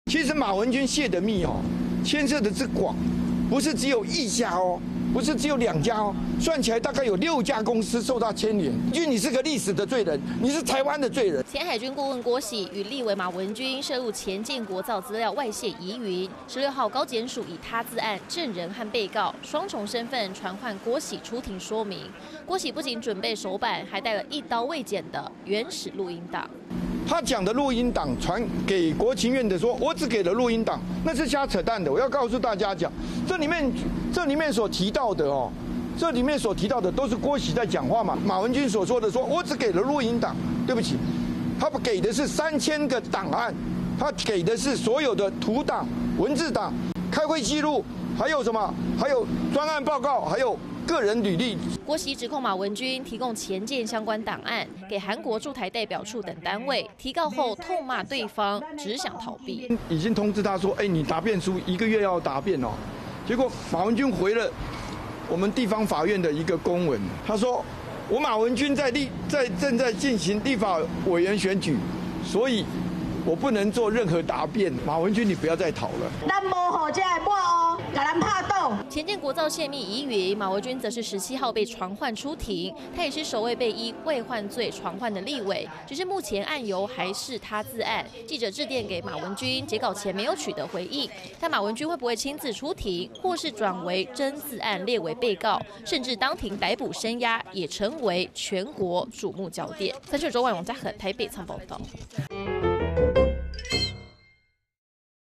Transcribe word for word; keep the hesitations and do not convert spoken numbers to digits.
其实马文君泄的密哦，牵涉的之广，不是只有一家哦。 不是只有两家哦，算起来大概有六家公司受到牵连。因为你是个历史的罪人，你是台湾的罪人。 前海军顾问郭喜与立委马文君涉入前建国造资料外泄疑云，十六号高检署以他自案证人和被告双重身份传唤郭喜出庭说明。郭喜不仅准备手板，还带了一刀未剪的原始录音档。 他讲的录音档传给国情院的说，我只给了录音档，那是瞎扯淡的。我要告诉大家讲，这里面这里面所提到的哦，这里面所提到的都是郭喜在讲话嘛。马文君所说的说，我只给了录音档，对不起，他给的是三千个档案，他给的是所有的图档、文字档、开会记录，还有什么？还有专案报告，还有。 个人履历， 郭喜指控马文君提供前件相关档案给韩国驻台代表处等单位，提告后痛骂对方，只想逃避。 已经通知他说：“哎，你答辩书一个月要答辩哦。”结果马文君回了我们地方法院的一个公文，他说：“我马文君在立在正在进行立法委员选举，所以我不能做任何答辩。”马文君，你不要再逃了。 咱无好这个哦，给咱拍倒。 前建国造泄密疑云，马文君则是十七号被传唤出庭，他也是首位被依未犯罪传唤的立委，只是目前案由还是他自案。记者致电给马文君，截稿前没有取得回应，但马文君会不会亲自出庭，或是转为真自案列为被告，甚至当庭逮捕声押，也成为全国瞩目焦点。三十周晚王家和台北仓报道。